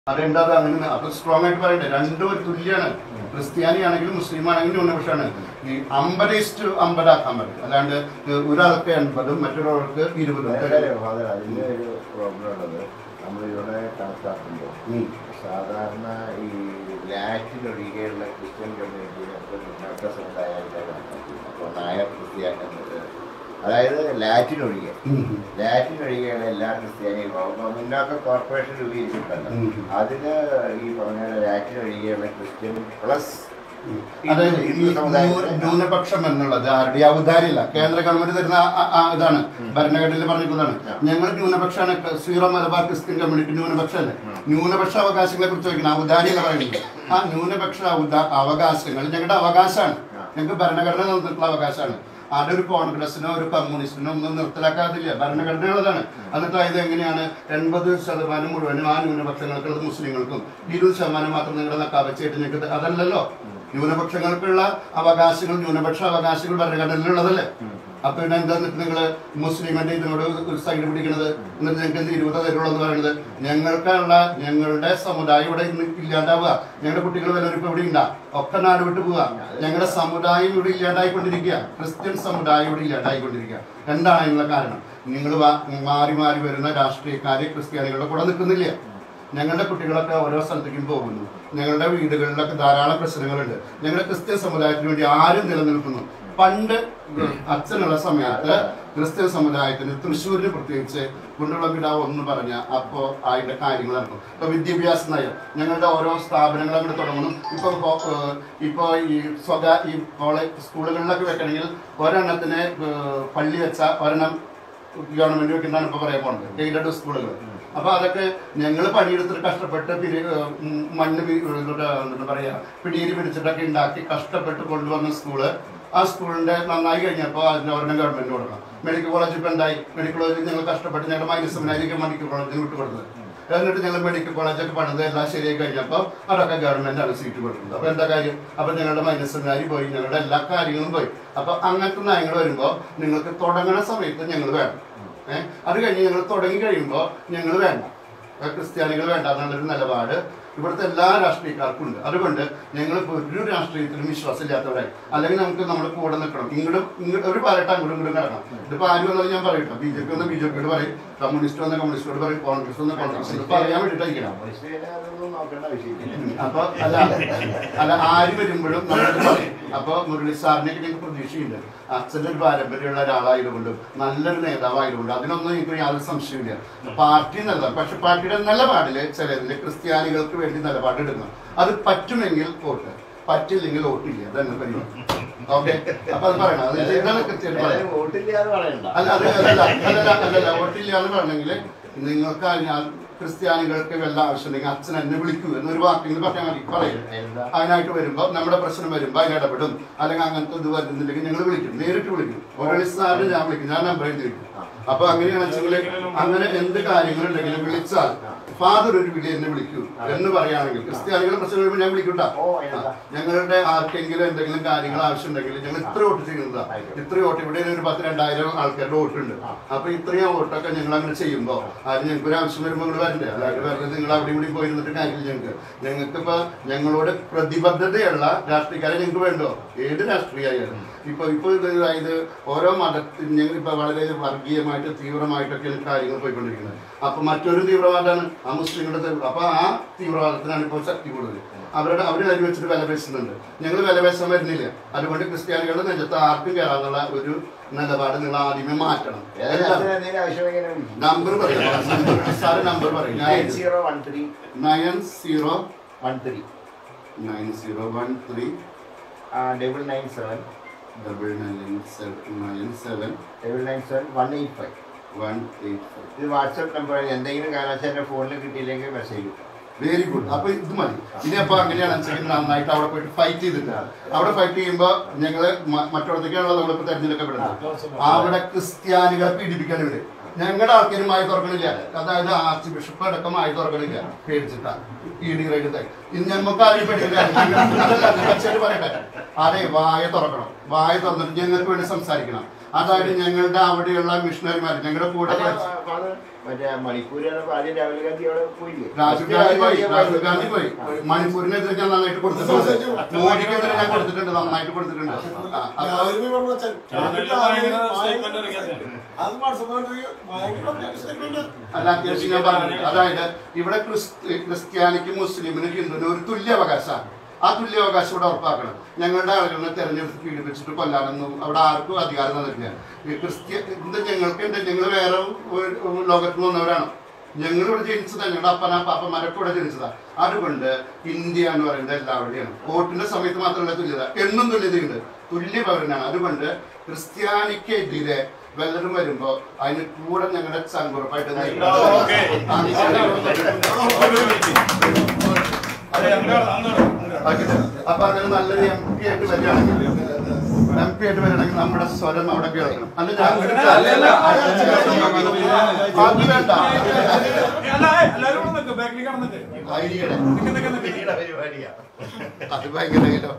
അതെന്താ അങ്ങനെ അപ്പൊ സ്ട്രോങ് ആയിട്ട് പറയണ്ടേ, രണ്ടും ഒരു തുല്യാണ്. ക്രിസ്ത്യാനി ആണെങ്കിലും മുസ്ലിം ആണെങ്കിലും ന്യൂനപക്ഷമാണ്. ഈ 50:50 ആക്കാൻ പറ്റും. അല്ലാണ്ട് ഒരാൾക്ക് 80 മറ്റൊരാൾക്ക് 20. അതിന്റെ ഒരു പ്രോബ്ലം ഉള്ളത് നമ്മളിവിടെ കണക്കാക്കുമ്പോൾ സാധാരണ ഈ ലാറ്റിൻ ഒഴികെയുള്ള ക്രിസ്ത്യൻ കമ്മ്യൂണിറ്റിയെ മുന്നോട്ട സമുദായമായിട്ടാണ് കണക്കാക്കുന്നത്. അപ്പോൾ നായർ ക്രിസ്ത്യാനി, അതായത് ലാറ്റിൻ ഒഴികെയുള്ള എല്ലാ ക്രിസ്ത്യാനികളും മുന്നോക്ക കോർപ്പറേഷൻ രൂപീകരിച്ചിട്ടുണ്ടല്ലോ, അതിന് ഈ പറഞ്ഞ ലാറ്റിൻ ഒഴികെയുള്ള ക്രിസ്ത്യൻ പ്ലസ് ന്യൂനപക്ഷം എന്നുള്ളത് ആരുടെ ഔദാര്യമില്ല, കേന്ദ്ര ഗവൺമെന്റ് തരുന്ന ഇതാണ്. ഭരണഘടനയിൽ പറഞ്ഞിട്ടുള്ളതാണ്. ഞങ്ങൾ ന്യൂനപക്ഷമാണ്. സീറോ മലബാർ ക്രിസ്ത്യൻ കമ്മ്യൂണിറ്റി ന്യൂനപക്ഷമല്ലേ. ന്യൂനപക്ഷ അവകാശങ്ങളെ കുറിച്ച് ചോദിക്കണം. ഔദാര്യല്ല പറയുന്നത്. ആ ന്യൂനപക്ഷ അവകാശങ്ങൾ ഞങ്ങളുടെ അവകാശമാണ്. ഞങ്ങൾക്ക് ഭരണഘടന തന്നിട്ടുള്ള അവകാശമാണ്. അതൊരു കോൺഗ്രസിനോ ഒരു കമ്മ്യൂണിസ്റ്റിനോ ഒന്നും നിർത്തലാക്കാതില്ല. ഭരണഘടനയുള്ളതാണ്. എന്നിട്ട് ഇത് എങ്ങനെയാണ് 80% മുഴുവനും ആ ന്യൂനപക്ഷങ്ങൾക്കുള്ളത് മുസ്ലിങ്ങൾക്കും 20% മാത്രം നിങ്ങളുടെ നക്കാവച്ചായിട്ട് ഞങ്ങൾക്ക് അതല്ലല്ലോ. ന്യൂനപക്ഷങ്ങൾക്കുള്ള അവകാശങ്ങൾ, ന്യൂനപക്ഷ അവകാശങ്ങൾ ഭരണഘടനയിലുള്ളതല്ലേ. അപ്പൊ പിന്നെ എന്താ നിങ്ങൾ മുസ്ലിമിന്റെ ഇതിനോട് ഒരു സൈഡ് പിടിക്കുന്നത്? എന്നിട്ട് ഞങ്ങൾക്ക് എന്ത് 20 തരുള്ളൂ എന്ന് പറയുന്നത്? ഞങ്ങൾക്കുള്ള ഞങ്ങളുടെ സമുദായം ഇവിടെ ഇല്ലാണ്ടാവുക. ഞങ്ങളുടെ കുട്ടികൾ വല്ലവരും ഇപ്പൊ ഇവിടെ ഉണ്ടാ ഒക്കെ നാട് വിട്ടു പോവുക. ഞങ്ങളുടെ സമുദായം ഇവിടെ ഇല്ലാണ്ടായിക്കൊണ്ടിരിക്കുക. ക്രിസ്ത്യൻ സമുദായം ഇവിടെ ഇല്ലാണ്ടായിക്കൊണ്ടിരിക്കുക. എന്താണ് അതിനുള്ള കാരണം? നിങ്ങൾ മാറി മാറി വരുന്ന രാഷ്ട്രീയക്കാര് ക്രിസ്ത്യാനികളുടെ കൂടെ നിൽക്കുന്നില്ല. ഞങ്ങളുടെ കുട്ടികളൊക്കെ ഓരോ സ്ഥലത്തേക്കും പോകുന്നു. ഞങ്ങളുടെ വീടുകളിലൊക്കെ ധാരാളം പ്രശ്നങ്ങളുണ്ട്. ഞങ്ങളുടെ ക്രിസ്ത്യൻ സമുദായത്തിന് വേണ്ടി ആരും നിലനിൽക്കുന്നു. പണ്ട് അച്ഛനുള്ള സമയത്ത് ക്രിസ്ത്യൻ സമുദായത്തിന് തൃശ്ശൂരിന് പ്രത്യേകിച്ച് കുണ്ടുകുളം പിതാവ് ഒന്ന് പറഞ്ഞ അപ്പോൾ അതിന്റെ കാര്യങ്ങൾ നടക്കും. ഇപ്പൊ വിദ്യാഭ്യാസ നയം ഞങ്ങളുടെ ഓരോ സ്ഥാപനങ്ങൾ അങ്ങോട്ട് തുടങ്ങുന്നു. ഇപ്പൊ ഈ കോളേജ് സ്കൂളുകളിലൊക്കെ വെക്കണമെങ്കിൽ ഒരെണ്ണത്തിന് പള്ളി വെച്ച ഒരെണ്ണം ഗവൺമെന്റ് വെക്കുന്നതാണ് ഇപ്പൊ പറയാൻ പോകുന്നത്, എയ്ഡഡ് സ്കൂളുകൾ. അപ്പൊ അതൊക്കെ ഞങ്ങൾ പണിയെടുത്തിട്ട് കഷ്ടപ്പെട്ട് മണ്ണ് എന്താ പറയാ പിടിയിൽ പിടിച്ചിട്ടൊക്കെ ഉണ്ടാക്കി കഷ്ടപ്പെട്ട് കൊണ്ടുവന്ന സ്കൂള്, ആ സ്കൂളിന്റെ നന്നായി കഴിഞ്ഞപ്പോൾ അതിന്റെ ഒരെണ്ണം ഗവൺമെന്റ് കൊടുക്കണം. മെഡിക്കൽ കോളേജ് ഇപ്പൊ എന്തായി? മെഡിക്കൽ കോളേജിൽ ഞങ്ങൾ കഷ്ടപ്പെട്ട് ഞങ്ങളുടെ മൈനസമിനായിരിക്കും മെഡിക്കൽ കോളേജിന് വിട്ടുകൊടുത്തത്. എന്നിട്ട് ഞങ്ങൾ മെഡിക്കൽ കോളേജൊക്കെ പണിത് എല്ലാം ശരിയായി കഴിഞ്ഞപ്പോൾ അതൊക്കെ ഗവൺമെന്റാണ് സീറ്റ് കൊടുക്കുന്നത്. അപ്പൊ എന്താ കാര്യം? അപ്പൊ ഞങ്ങളുടെ മൈനസമിനാരി പോയി, ഞങ്ങളുടെ എല്ലാ കാര്യങ്ങളും പോയി. അപ്പൊ അങ്ങനത്തെ നയങ്ങൾ വരുമ്പോൾ നിങ്ങൾക്ക് തുടങ്ങണ സമയത്ത് ഞങ്ങൾ വേണം. അത് കഴിഞ്ഞ് ഞങ്ങൾ തുടങ്ങി കഴിയുമ്പോൾ ഞങ്ങൾ വേണ്ട, ക്രിസ്ത്യാനികൾ വേണ്ട എന്നുള്ളൊരു നിലപാട് ഇവിടുത്തെ എല്ലാ രാഷ്ട്രീയക്കാർക്കും ഉണ്ട്. അതുകൊണ്ട് ഞങ്ങൾ ഒരു രാഷ്ട്രീയത്തിലും വിശ്വാസമില്ലാത്തവരായി. അല്ലെങ്കിൽ നമുക്ക് നമ്മുടെ കൂടെ നിൽക്കണം. ഇങ്ങോട്ട് ഒരു പാലട്ട് അങ്ങോട്ടും കിടക്കണം. ഇതിപ്പോൾ ആര് വന്നാലും ഞാൻ പറയട്ടോ, BJP വന്ന BJPയോട് പറയും, കമ്മ്യൂണിസ്റ്റ് വന്ന കമ്മ്യൂണിസ്റ്റോട് പറയും, കോൺഗ്രസ് വന്ന കോൺഗ്രസ് പറയാൻ വേണ്ടിയിട്ടായിരിക്കണം. അപ്പൊ അല്ല ആര് വരുമ്പോഴും നമ്മളത് പറയും. അപ്പൊ മുരളി സാറിനെയൊക്കെ ഞങ്ങൾക്ക് പ്രതീക്ഷയുണ്ട്. അച്ഛൻ്റെ ഒരു പാരമ്പര്യമുള്ള ഒരാളായതുകൊണ്ടും നല്ലൊരു നേതാവായതുകൊണ്ടും അതിനൊന്നും എനിക്ക് യാതൊരു സംശയമില്ല. പാർട്ടി നല്ലതാണ്. പക്ഷെ പാർട്ടിയുടെ നിലപാടില് ചിലതിൽ ക്രിസ്ത്യാനികൾക്ക് വേണ്ടി നിലപാടെടുക്കണം. അത് പറ്റുമെങ്കിൽ വോട്ട്, പറ്റില്ലെങ്കിൽ വോട്ടില്ല. അതന്നെ പരിപാടി. ഓക്കെ, അപ്പൊ അത് പറയണം. ഇതാണ് കൃത്യമായിട്ട് പറയാം. അല്ലല്ല വോട്ടില്ല എന്ന് പറഞ്ഞെങ്കിൽ നിങ്ങൾക്ക് ക്രിസ്ത്യാനികൾക്ക് വല്ല ആവശ്യമുണ്ടെങ്കിൽ അച്ഛൻ എന്നെ വിളിക്കൂ എന്നൊരു വാക്കെങ്കിലും പറഞ്ഞാൽ മതി. പറയും അതിനായിട്ട് വരുമ്പോൾ നമ്മുടെ പ്രശ്നം വരുമ്പോൾ അതിന് ഇടപെടും. അല്ലെങ്കിൽ അങ്ങനത്തെ ഇത് വരുന്നില്ലെങ്കിൽ ഞങ്ങൾ വിളിക്കും, നേരിട്ട് വിളിക്കും. മുരളി സാറിന് ഞാൻ വിളിക്കും, ഞാൻ നമ്പർ എഴുതിയിരിക്കും. അപ്പൊ അങ്ങനെയാണെന്ന് വെച്ചാൽ അങ്ങനെ എന്ത് കാര്യങ്ങളുണ്ടെങ്കിലും വിളിച്ചാൽ ഫാദർ ഒരു വിളി എന്നെ വിളിക്കൂ എന്ന് പറയുകയാണെങ്കിൽ ക്രിസ്ത്യാനികളുടെ പ്രശ്നം വരുമ്പോൾ ഞാൻ വിളിക്കൂട്ടാ. ഞങ്ങളുടെ ആർക്കെങ്കിലും എന്തെങ്കിലും കാര്യങ്ങൾ ആവശ്യമുണ്ടെങ്കിൽ ഞങ്ങൾ ഇത്ര വോട്ട് ചെയ്യുന്നതാ. ഇത്ര വോട്ട് ഇവിടെ ഒരു 10,000-2,000 ആൾക്കാരുടെ വോട്ടുണ്ട്. അപ്പൊ ഇത്രയും വോട്ടൊക്കെ ഞങ്ങൾ അങ്ങനെ ചെയ്യുമ്പോൾ അത് ഞങ്ങൾക്ക് ഒരു ആവശ്യം വരുമ്പോൾ നിങ്ങൾ വരണ്ടേ? അതായത് വരുന്നത് നിങ്ങൾ അവിടെ ഇവിടെ പോയിരുന്നിട്ട് കാര്യമില്ല. ഞങ്ങൾക്കിപ്പോ ഞങ്ങളോട് പ്രതിബദ്ധതയുള്ള രാഷ്ട്രീയക്കാരെ ഞങ്ങൾക്ക് വേണ്ടോ? ഏത് രാഷ്ട്രീയമായാലും. ഇപ്പൊ അതായത് ഓരോ മതത്തിൽ ഞങ്ങളിപ്പോ വളരെ വർഗീയമായിട്ട് തീവ്രമായിട്ടൊക്കെയാണ് കാര്യങ്ങൾ പോയിക്കൊണ്ടിരിക്കുന്നത്. അപ്പൊ മറ്റൊരു തീവ്രവാദമാണ് ആ മുസ്ലിങ്ങളുടെ. അപ്പൊ ആ തീവ്രവാദത്തിനാണ് ഇപ്പോൾ ശക്തി കൂടുതൽ. അവര് കരി വെച്ചിട്ട് വില പേശുന്നുണ്ട്. ഞങ്ങൾ വില പേശാൻ വരുന്നില്ല. അതുകൊണ്ട് ക്രിസ്ത്യാനികളുടെ നെഞ്ചത്ത് ആർക്കും കയറാന്നുള്ള ഒരു നിലപാട് നിങ്ങൾ ആദ്യമേ മാറ്റണം. നമ്പർ പറയാം, സാറ് നമ്പർ പറയും. 9013 901 ഇത് വാട്സാപ്പ് നമ്പർ. എന്തെങ്കിലും കാരണവശാലും ഫോണിൽ കിട്ടിയില്ലെങ്കിൽ മെസ്സേജ് കിട്ടും. Very good. അപ്പൊ ഇത് മതി. ഇനിയപ്പോ അങ്ങനെയാണ് വെച്ചെങ്കിൽ നന്നായിട്ട് അവിടെ പോയിട്ട് ഫൈറ്റ് ചെയ്തിട്ടാണ്. അവിടെ ഫൈറ്റ് ചെയ്യുമ്പോൾ ഞങ്ങള് മറ്റോടത്തേക്കാണല്ലോ നമ്മളിപ്പോ തെരഞ്ഞെടുക്കപ്പെടുന്നത്. അവിടെ ക്രിസ്ത്യാനികളെ പീഡിപ്പിക്കാൻ ഇവര് ഞങ്ങളുടെ ആൾക്കാരുമായി തുറക്കണില്ല. അതായത് ആർച്ച് ബിഷപ്പ് അടക്കം ആയി തുറക്കണില്ല, പേടിച്ചിട്ടാ. ED റേറ്റ് ഞങ്ങൾക്ക് ആരെയും പേടിക്കില്ല. പറയട്ടെ, അതെ വായ തുറക്കണം. വായ തുറന്നിട്ട് ഞങ്ങൾക്ക് വേണ്ടി സംസാരിക്കണം. അതായത് ഞങ്ങളുടെ അവിടെയുള്ള മിഷണറിമാർ ഞങ്ങളുടെ കൂടെ മറ്റേ മണിപ്പൂരിലാണ് ആദ്യം രാഹുൽ ഗാന്ധി അവിടെ പോയില്ലേ? രാഹുൽ ഗാന്ധി പോയി. മണിപ്പൂരിനെതിരെ ഞാൻ നന്നായിട്ട് കൊടുത്തിട്ടുണ്ട്, മോദിക്കെതിരെ ഞാൻ കൊടുത്തിട്ടുണ്ട്, നന്നായിട്ട് കൊടുത്തിട്ടുണ്ട്. അല്ല, അത്യാവശ്യം ഞാൻ പറഞ്ഞു. അതായത് ഇവിടെ ക്രിസ്ത്യാനിക്കും മുസ്ലിമിനും ഹിന്ദുവിനും ഒരു തുല്യാവകാശമാണ്. ആ തുല്യാവകാശം ഇവിടെ ഉറപ്പാക്കണം. ഞങ്ങളുടെ ആളുകളെ തെരഞ്ഞെടുത്ത് പീഡിപ്പിച്ചിട്ട് കൊല്ലാനൊന്നും അവിടെ ആർക്കും അധികാരം തന്നിട്ടില്ല. ഞങ്ങൾക്ക് ഞങ്ങൾ വേറെ ലോകത്ത് വന്നവരാണ്. ഞങ്ങളിവിടെ ജനിച്ചതാണ്, ഞങ്ങളുടെ പാപ്പന്മാരൊക്കെ ഇവിടെ ജനിച്ചതാണ്. അതുകൊണ്ട് ഇന്ത്യ എന്ന് പറയുന്നത് എല്ലാവരുടെയാണ്. വോട്ടിന്റെ സമയത്ത് മാത്രമല്ല തുല്യത, എന്നും തുല്യതയുണ്ട്, തുല്യ പൗരനാണ്. അതുകൊണ്ട് ക്രിസ്ത്യാനിക്കെതിരെ വല്ലതും വരുമ്പോ അതിന് കൂടെ ഞങ്ങളുടെ സംഘുറപ്പായിട്ട് അപ്പൊ അങ്ങനെ നല്ലൊരു MP ആയിട്ട് വരികയാണെങ്കിൽ നമ്മുടെ സ്വരം അവിടെ കേൾക്കണം. അത് വേണ്ട, അത് ഭയങ്കര.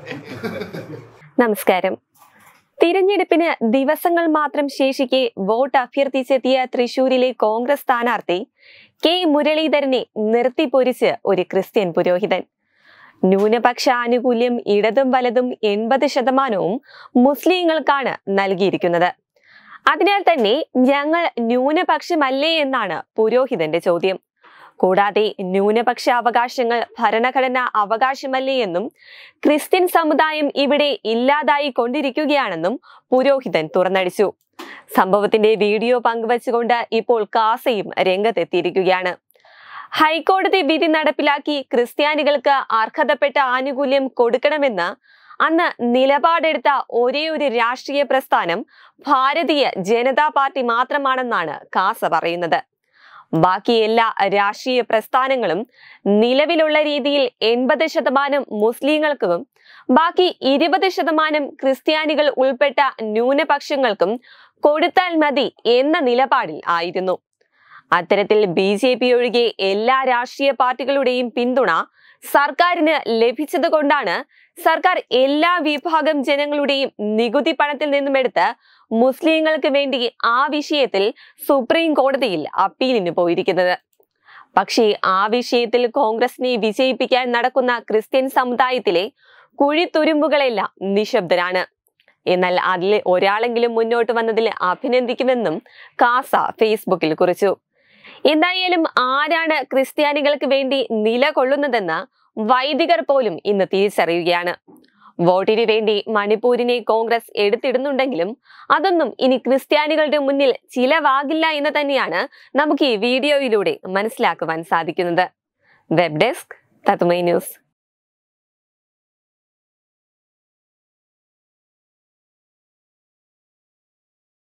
നമസ്കാരം. തിരഞ്ഞെടുപ്പിന് ദിവസങ്ങൾ മാത്രം ശേഷിക്കെ വോട്ട് അഭ്യർത്ഥിച്ചെത്തിയ തൃശൂരിലെ കോൺഗ്രസ് സ്ഥാനാർത്ഥി കെ മുരളീധരനെ നിർത്തിപ്പൊരിച്ച് ഒരു ക്രിസ്ത്യൻ പുരോഹിതൻ. ന്യൂനപക്ഷ ആനുകൂല്യം ഇടതും വലതും 80% മുസ്ലിങ്ങൾക്കാണ് നൽകിയിരിക്കുന്നത്. അതിനാൽ തന്നെ ഞങ്ങൾ ന്യൂനപക്ഷമല്ലേ എന്നാണ് പുരോഹിതന്റെ ചോദ്യം. കൂടാതെ ന്യൂനപക്ഷ അവകാശങ്ങൾ ഭരണഘടനാ അവകാശമല്ലേ എന്നും ക്രിസ്ത്യൻ സമുദായം ഇവിടെ ഇല്ലാതായി കൊണ്ടിരിക്കുകയാണെന്നും പുരോഹിതൻ തുറന്നടിച്ചു. സംഭവത്തിന്റെ വീഡിയോ പങ്കുവച്ചുകൊണ്ട് ഇപ്പോൾ കാസയും രംഗത്തെത്തിയിരിക്കുകയാണ്. ഹൈക്കോടതി വിധി നടപ്പിലാക്കി ക്രിസ്ത്യാനികൾക്ക് അർഹതപ്പെട്ട ആനുകൂല്യം കൊടുക്കണമെന്ന് അന്ന് നിലപാടെടുത്ത ഒരേയൊരു രാഷ്ട്രീയ പ്രസ്ഥാനം ഭാരതീയ ജനതാ പാർട്ടി മാത്രമാണെന്നാണ് കാസ പറയുന്നത്. ബാക്കി എല്ലാ രാഷ്ട്രീയ പ്രസ്ഥാനങ്ങളും നിലവിലുള്ള രീതിയിൽ 80% മുസ്ലിങ്ങൾക്കും ബാക്കി 20% ക്രിസ്ത്യാനികൾ ഉൾപ്പെട്ട ന്യൂനപക്ഷങ്ങൾക്കും കൊടുത്താൽ മതി എന്ന നിലപാടിൽ ആയിരുന്നു. അത്തരത്തിൽ BJP ഒഴികെ എല്ലാ രാഷ്ട്രീയ പാർട്ടികളുടെയും പിന്തുണ സർക്കാരിന് ലഭിച്ചതുകൊണ്ടാണ് സർക്കാർ എല്ലാ വിഭാഗം ജനങ്ങളുടെയും നികുതി പണത്തിൽ നിന്നുമെടുത്ത് മുസ്ലിങ്ങൾക്ക് വേണ്ടി ആ വിഷയത്തിൽ സുപ്രീം കോടതിയിൽ അപ്പീലിന് പോയിരിക്കുന്നത്. പക്ഷേ ആ വിഷയത്തിൽ കോൺഗ്രസിനെ വിജയിപ്പിക്കാൻ നടക്കുന്ന ക്രിസ്ത്യൻ സമുദായത്തിലെ കുഴിത്തുരുമ്പുകളെല്ലാം നിശബ്ദരാണ്. എന്നാൽ അതിൽ ഒരാളെങ്കിലും മുന്നോട്ട് വന്നതിൽ അഭിനന്ദിക്കുമെന്നും കാസ ഫേസ്ബുക്കിൽ കുറിച്ചു. എന്തായാലും ആരാണ് ക്രിസ്ത്യാനികൾക്ക് വേണ്ടി നിലകൊള്ളുന്നതെന്ന് വൈദികർ പോലും ഇന്ന് തിരിച്ചറിയുകയാണ്. വോട്ടിന് വേണ്ടി മണിപ്പൂരിനെ കോൺഗ്രസ് എടുത്തിടുന്നുണ്ടെങ്കിലും അതൊന്നും ഇനി ക്രിസ്ത്യാനികളുടെ മുന്നിൽ ചിലവാകില്ല എന്ന് തന്നെയാണ് നമുക്ക് ഈ വീഡിയോയിലൂടെ മനസ്സിലാക്കുവാൻ സാധിക്കുന്നത്. വെബ് ഡെസ്ക് തത്തുമൈ ന്യൂസ്.